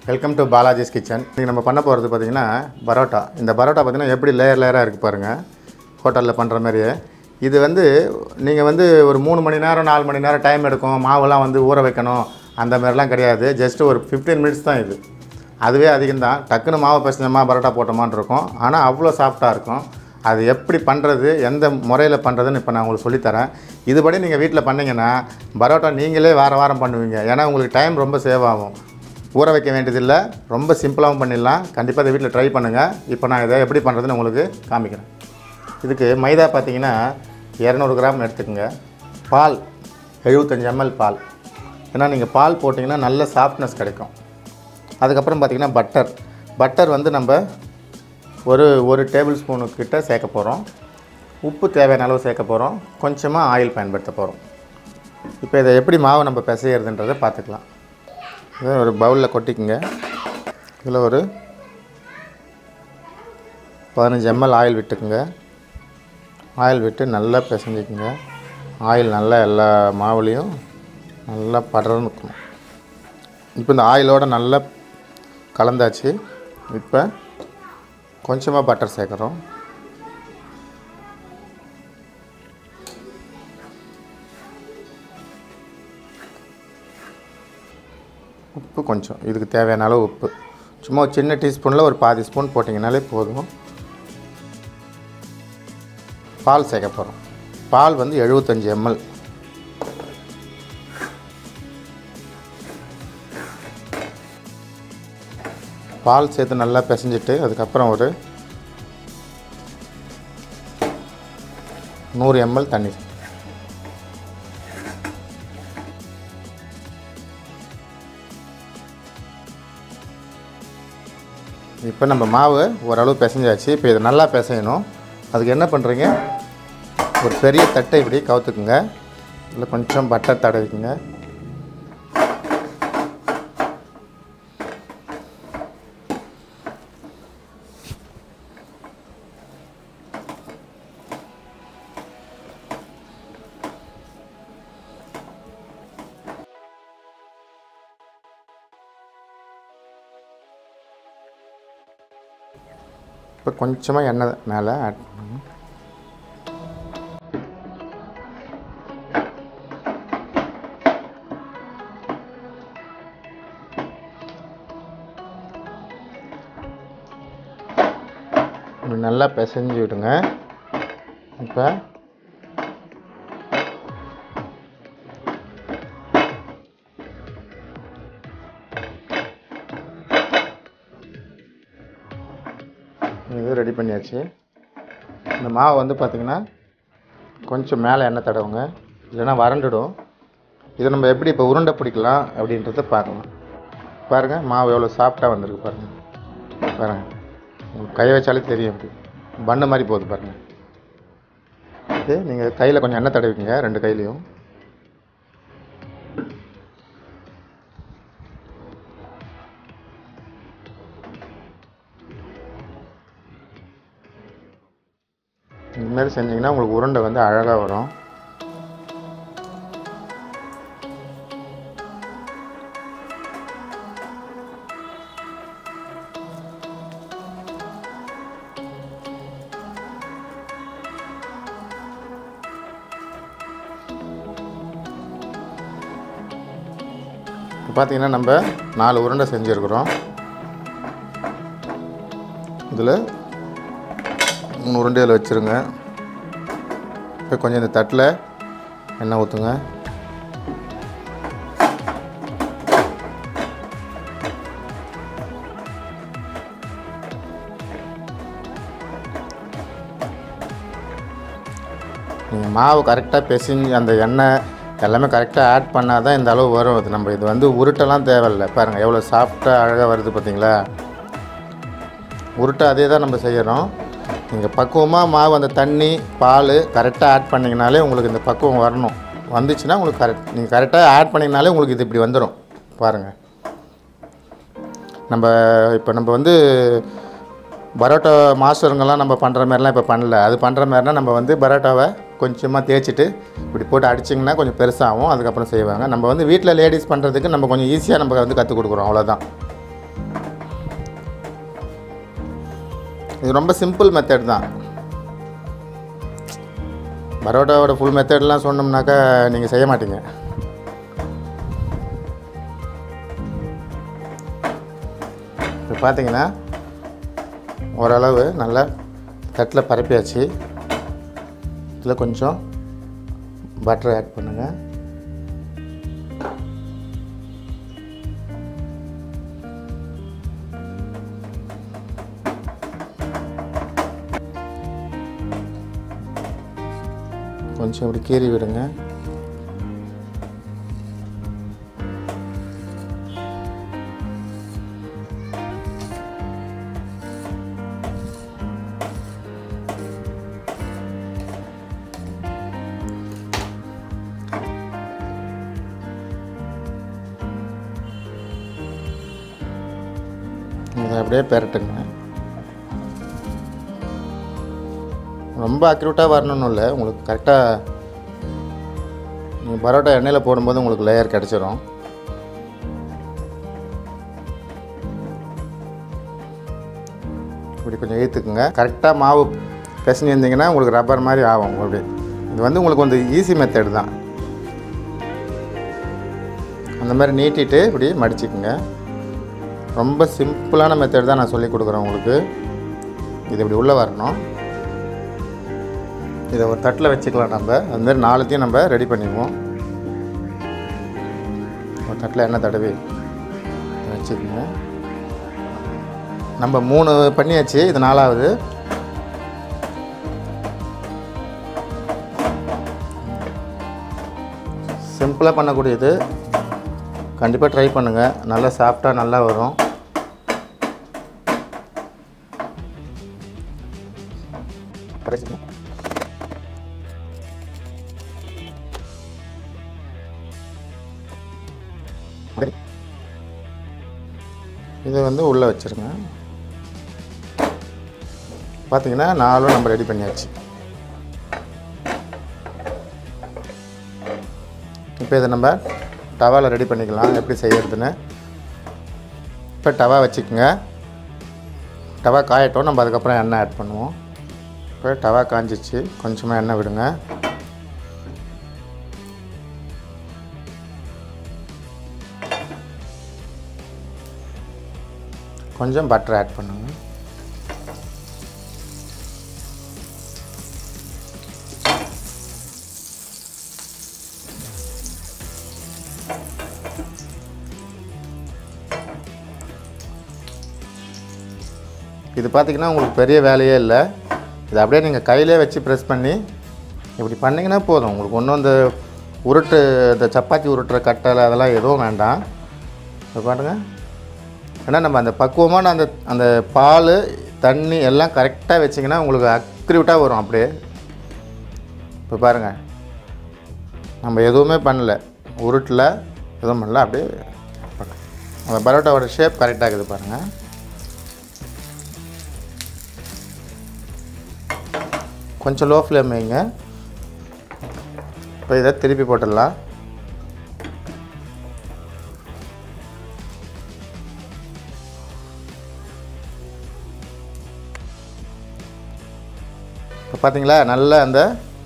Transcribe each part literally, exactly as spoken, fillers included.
Welcome to Balaji's kitchen. இன்றைக்கி நம்ம பண்ண போகிறது பார்த்திங்கன்னா பரோட்டா. இந்த பரோட்டா பார்த்திங்கன்னா எப்படி லேயர் லேயராக இருக்குது பாருங்கள், ஹோட்டலில் பண்ணுற மாதிரியே. இது வந்து நீங்கள் வந்து ஒரு மூணு மணி நேரம் நாலு மணி நேரம் டைம் எடுக்கும், மாவுலாம் வந்து ஊற வைக்கணும், அந்த மாதிரிலாம் கிடையாது. ஜஸ்ட்டு ஒரு ஃபிஃப்டீன் மினிட்ஸ் தான் இது. அதுவே அதிகம்தான். டக்குன்னு மாவை பசஞ்சமா பரோட்டா போட்டோமான்னு இருக்கும், ஆனால் அவ்வளோ சாஃப்டாக இருக்கும். அது எப்படி பண்ணுறது, எந்த முறையில் பண்ணுறதுன்னு இப்போ நான் உங்களுக்கு சொல்லித்தரேன். இதுபடி நீங்கள் வீட்டில் பண்ணிங்கன்னா பரோட்டா நீங்களே வாரம் வாரம் பண்ணுவீங்க. ஏன்னா உங்களுக்கு டைம் ரொம்ப சேவ் ஆகும், ஊற வைக்க வேண்டியதில்லை, ரொம்ப சிம்பிளாகவும் பண்ணிடலாம். கண்டிப்பாக இதை வீட்டில் ட்ரை பண்ணுங்கள். இப்போ நான் இதை எப்படி பண்ணுறதுன்னு உங்களுக்கு காமிக்கிறேன். இதுக்கு மைதா பார்த்திங்கன்னா இரநூறு கிராம் எடுத்துக்கோங்க. பால் எழுபத்தஞ்சி எம்எல் பால், ஏன்னா நீங்கள் பால் போட்டிங்கன்னா நல்ல சாஃப்ட்னஸ் கிடைக்கும். அதுக்கப்புறம் பார்த்திங்கன்னா பட்டர் பட்டர் வந்து நம்ம ஒரு ஒரு டேபிள் ஸ்பூனுக்கிட்ட சேர்க்க போகிறோம். உப்பு தேவையான அளவு சேர்க்க போகிறோம். கொஞ்சமாக ஆயில் பயன்படுத்த போகிறோம். இப்போ இதை எப்படி மாவை நம்ம பிசைகிறதுன்றதை பார்த்துக்கலாம். இதை ஒரு பவுலில் கொட்டிக்குங்க. இதில் ஒரு பதினஞ்சு எம்எல் ஆயில் விட்டுக்குங்க. ஆயில் விட்டு நல்லா பிசைஞ்சிக்குங்க. ஆயில் நல்லா எல்லா மாவுலேயும் நல்லா படர்ந்து இருக்கணும். இப்போ இந்த ஆயிலோடு நல்லா கலந்தாச்சு. இப்போ கொஞ்சமாக பட்டர் சேர்க்குறோம். உப்பு கொஞ்சம், இதுக்கு தேவையான அளவு உப்பு சும்மா ஒரு சின்ன டீஸ்பூனில் ஒரு பாதி ஸ்பூன் போட்டிங்கனாலே போதும். பால் சேர்க்க போகிறோம். பால் வந்து எழுபத்தஞ்சி எம்எல். பால் சேர்த்து நல்லா பிசைஞ்சிட்டு அதுக்கப்புறம் ஒரு நூறு எம்எல் தண்ணி. இப்போ நம்ம மாவு ஓரளவு பிசைஞ்சாச்சு. இப்போ இதை நல்லா பிசையணும். அதுக்கு என்ன பண்ணுறீங்க, ஒரு பெரிய தட்டை இப்படி கவுத்துக்குங்க. இதில் கொஞ்சம் பட்டர் தடவிக்குங்க. இப்போ கொஞ்சமாக எண்ணெய் மேலே ஆட் பண்ணுங்க. நல்லா பிசைஞ்சு விடுங்க. இப்போ இது ரெடி பண்ணியாச்சு. இந்த மாவை வந்து பார்த்திங்கன்னா கொஞ்சம் மேலே எண்ணெய் தடவுங்க, இல்லைன்னா வறண்டுடும். இதை நம்ம எப்படி இப்போ உருண்டை பிடிக்கலாம் அப்படின்றத பார்க்கலாம். பாருங்கள் மாவு எவ்வளோ சாஃப்டாக வந்திருக்கு பாருங்கள். பாருங்கள், உங்களுக்கு கை வச்சாலே தெரியும், எப்படி பண்ணு மாதிரி போகுது பாருங்கள். இது நீங்கள் கையில் கொஞ்சம் எண்ணெய் தடவிக்குங்க, ரெண்டு கையிலையும். இந்தமாதிரி செஞ்சிங்கன்னா உங்களுக்கு உருண்டை வந்து அழகாக வரும். பார்த்தீங்கன்னா நம்ம நாலு உருண்டை செஞ்சுருக்குறோம். இதில் மூணு உருண்டையில் வச்சுருங்க. இப்போ கொஞ்சம் இந்த தட்டில் எண்ணெய் ஊற்றுங்க. நீங்கள் மாவு கரெக்டாக பிசைஞ்சு அந்த எண்ணெய் எல்லாமே கரெக்டாக ஆட் பண்ணால் தான் இந்த அளவு வரும். அது நம்ம இது வந்து உருட்டெல்லாம் தேவையில்லை. பாருங்கள் எவ்வளோ சாஃப்டாக அழகாக வருது பார்த்தீங்களா. உருட்டை அதே தான் நம்ம செய்கிறோம். நீங்கள் பக்குவமாக மாவு அந்த தண்ணி பால் கரெக்டாக ஆட் பண்ணிங்கனாலே உங்களுக்கு இந்த பக்குவம் வரணும். வந்துச்சுன்னா உங்களுக்கு கரெக்ட், நீங்கள் கரெக்டாக ஆட் பண்ணிங்கனாலே உங்களுக்கு இது இப்படி வந்துடும். பாருங்கள், நம்ம இப்போ நம்ம வந்து பரோட்டா மாஸ்டருங்கெல்லாம் நம்ம பண்ணுற மாதிரிலாம் இப்போ பண்ணல. அது பண்ணுற மாதிரினா நம்ம வந்து பரோட்டாவை கொஞ்சமாக தேய்ச்சிட்டு இப்படி போட்டு அடிச்சிங்கன்னா கொஞ்சம் பெருசாகும், அதுக்கப்புறம் செய்வாங்க. நம்ம வந்து வீட்டில் லேடிஸ் பண்ணுறதுக்கு நம்ம கொஞ்சம் ஈஸியாக நம்ம வந்து கற்றுக் கொடுக்குறோம், அவ்வளோதான். இது ரொம்ப சிம்பிள் மெத்தட் தான். பரோட்டாவோட ஃபுல் மெத்தட்லாம் சொன்னோம்னாக்கா நீங்கள் செய்ய மாட்டீங்க. இப்போ பார்த்தீங்கன்னா ஓரளவு நல்லா தட்டில் பரப்பியாச்சு. இதில் கொஞ்சம் பட்டர் ஆட் பண்ணுங்கள். கொஞ்சம் இப்படி கீறி விடுங்க. இதை அப்படியே பெரட்டுங்க. ரொம்ப அக்யூரேட்டாக வரணும்னு இல்லை, உங்களுக்கு கரெக்டாக நீங்கள் பரோட்டா எண்ணெயில் போடும்போது உங்களுக்கு லேயர் கிடச்சிரும். இப்படி கொஞ்சம் இழுத்துக்குங்க. கரெக்டாக மாவு பிசைஞ்சு இருந்தீங்கன்னா உங்களுக்கு ரப்பர் மாதிரி ஆகும். அப்படி இது வந்து உங்களுக்கு வந்து ஈஸி மெத்தட் தான். அந்த மாதிரி நீட்டிட்டு இப்படி மடிச்சுக்குங்க. ரொம்ப சிம்பிளான மெத்தட் தான் நான் சொல்லி கொடுக்குறேன் உங்களுக்கு. இது இப்படி உள்ளே வரணும். இதை ஒரு தட்டில் வச்சுக்கலாம். நம்ம அதுமாரி நாலுத்தையும் நம்ம ரெடி பண்ணிக்குவோம். ஒரு தட்டில் எண்ணெய் தடவி வச்சுக்கோங்க. நம்ம மூணு பண்ணியாச்சு, இது நாலாவது. சிம்பிளாக பண்ணக்கூடியது, கண்டிப்பாக ட்ரை பண்ணுங்கள். நல்லா சாஃப்டாக நல்லா வரும். இதை வந்து உள்ளே வச்சுருங்க. பார்த்தீங்கன்னா நாலும் நம்ம ரெடி பண்ணியாச்சு. இப்போ இதை நம்ம டவாவில் ரெடி பண்ணிக்கலாம் எப்படி செய்யறதுன்னு. இப்போ டவா வச்சுக்கோங்க. டவா காயட்டும், நம்ம அதுக்கப்புறம் எண்ணெய் ஆட் பண்ணுவோம். இப்போ டவா காஞ்சிச்சு, கொஞ்சமாக எண்ணெய் விடுங்க. கொஞ்சம் பட்டர் ஆட் பண்ணுங்க. இது பார்த்திங்கன்னா உங்களுக்கு பெரிய வேலையே இல்லை. இது அப்படியே நீங்கள் கையிலே வச்சு ப்ரெஸ் பண்ணி இப்படி பண்ணிங்கன்னா போதும். உங்களுக்கு ஒன்றும் இந்த உருட்டு இந்த சப்பாத்தி உருட்டுற கட்டலை அதெல்லாம் எதுவும் வேண்டாம். இப்போ பாருங்கள், ஏன்னா நம்ம அந்த பக்குவமான அந்த அந்த பால் தண்ணி எல்லாம் கரெக்டாக வச்சிங்கன்னா உங்களுக்கு அக்யூரேட்டாக வரும் அப்படியே. இப்போ பாருங்கள், நம்ம எதுவுமே பண்ணல, உருட்டில் எதுவும் பண்ணல, அப்படியே அந்த பரோட்டாவோட ஷேப் கரெக்டாக இருக்குது பாருங்கள். கொஞ்சம் லோ ஃப்ளேம் வைங்க. இப்போ இதை திருப்பி போட்டுடலாம். இப்போ பார்த்தீங்களா, நல்ல அந்த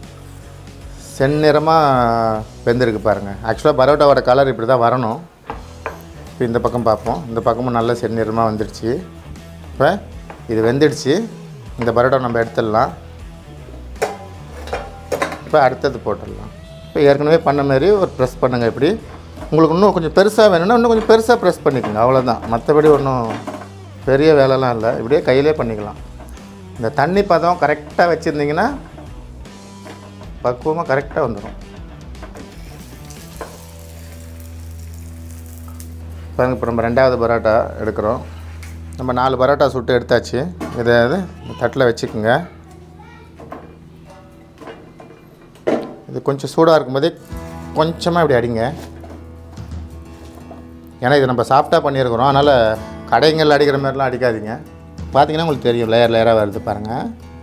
செந்நிறமாக வெந்திருக்கு பாருங்கள். ஆக்சுவலாக பரோட்டாவோட கலர் இப்படி தான் வரணும். இப்போ இந்த பக்கம் பார்ப்போம். இந்த பக்கமும் நல்ல செந்நிறமாக வந்துடுச்சு. இப்போ இது வெந்துடுச்சு. இந்த பரோட்டா நம்ம எடுத்துடலாம். இப்போ அடுத்தது போட்டுடலாம். இப்போ ஏற்கனவே பண்ண மாதிரி ஒரு ப்ரெஸ் பண்ணுங்கள். இப்படி உங்களுக்கு இன்னும் கொஞ்சம் பெருசாக வேணும்னா இன்னும் கொஞ்சம் பெருசாக ப்ரெஸ் பண்ணிக்கோங்க, அவ்வளோதான். மற்றபடி ஒன்றும் பெரிய வேலைலாம் இல்லை, இப்படியே கையிலே பண்ணிக்கலாம். இந்த தண்ணி பதம் கரெக்டாக வச்சுருந்திங்கன்னா பக்குவமாக கரெக்டாக வந்துடும். பாருங்கள், இப்போ நம்ம ரெண்டாவது பரோட்டா எடுக்கிறோம். நம்ம நாலு பரோட்டா சுட்டு எடுத்தாச்சு. இதை தட்டில் வச்சுக்கோங்க. இது கொஞ்சம் சூடாக இருக்கும்போதே கொஞ்சமாக இப்படி அடிங்க. ஏன்னா இது நம்ம சாஃப்டாக பண்ணியிருக்கிறோம், அதனால் கடைங்களில் அடிக்கிற மாதிரிலாம் அடிக்காதீங்க. பார்த்தீங்கன்னா உங்களுக்கு தெரியும், லேயர் லேயராக வருது பாருங்கள்.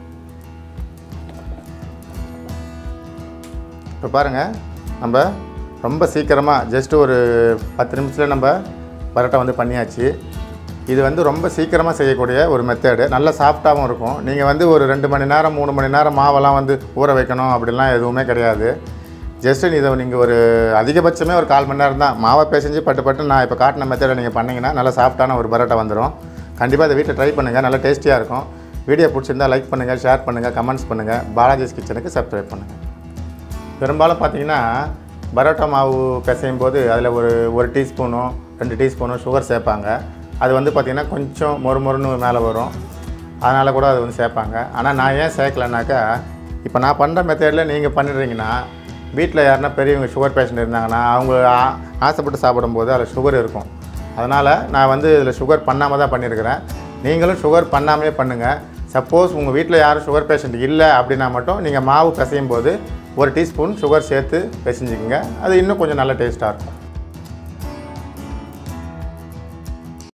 இப்போ பாருங்கள், நம்ம ரொம்ப சீக்கிரமாக ஜஸ்ட்டு ஒரு பத்து நிமிஷத்தில் நம்ம பரோட்டா வந்து பண்ணியாச்சு. இது வந்து ரொம்ப சீக்கிரமாக செய்யக்கூடிய ஒரு மெத்தேடு. நல்ல சாஃப்டாகவும் இருக்கும். நீங்கள் வந்து ஒரு ரெண்டு மணி நேரம் மூணு மணி நேரம் மாவெல்லாம் வந்து ஊற வைக்கணும் அப்படிலாம் எதுவுமே கிடையாது. ஜஸ்ட்டு இதை நீங்கள் ஒரு அதிகபட்சமே ஒரு கால் மணி நேரம் தான் மாவை பிசைஞ்சு பட்டு பட்டு நான் இப்போ காட்டின மெத்தடை நீங்கள் பண்ணிங்கன்னா நல்லா சாஃப்டான ஒரு பரோட்டா வந்துடும். கண்டிப்பாக அதை வீட்டில் ட்ரை பண்ணுங்கள், நல்லா டேஸ்டியாக இருக்கும். வீடியோ பிடிச்சிருந்தால் லைக் பண்ணுங்கள், ஷேர் பண்ணுங்கள், கமெண்ட்ஸ் பண்ணுங்கள். பாலாஜிஸ் கிச்சனுக்கு சப்ஸ்கிரைப் பண்ணுங்கள். பெரும்பாலும் பார்த்தீங்கன்னா பரோட்டா மாவு பிசையும் போது அதில் ஒரு ஒரு டீஸ்பூனோ ரெண்டு டீஸ்பூனோ சுகர் சேர்ப்பாங்க. அது வந்து பார்த்திங்கன்னா கொஞ்சம் மொறு மொறுன்னு மேலே வரும், அதனால் கூட அது வந்து சேர்ப்பாங்க. ஆனால் நான் ஏன் சேர்க்கலைனாக்கா, இப்போ நான் பண்ணுற மெத்தடில் நீங்கள் பண்ணிடுறீங்கன்னா வீட்டில் யாருன்னா பெரியவங்க சுகர் பேஷண்ட் இருந்தாங்கன்னா அவங்க ஆசைப்பட்டு சாப்பிடும்போது அதில் சுகர் இருக்கும். அதனால் நான் வந்து இதில் சுகர் பண்ணாமல் தான் பண்ணியிருக்கிறேன். நீங்களும் சுகர் பண்ணாமே பண்ணுங்கள். சப்போஸ் உங்கள் வீட்டில் யாரும் சுகர் பேஷண்ட் இல்லை அப்படின்னா மட்டும் நீங்கள் மாவு பிசையும் போது ஒரு டீஸ்பூன் சுகர் சேர்த்து பிசைஞ்சிக்கங்க. அது இன்னும் கொஞ்சம் நல்ல டேஸ்ட்டாக இருக்கும்.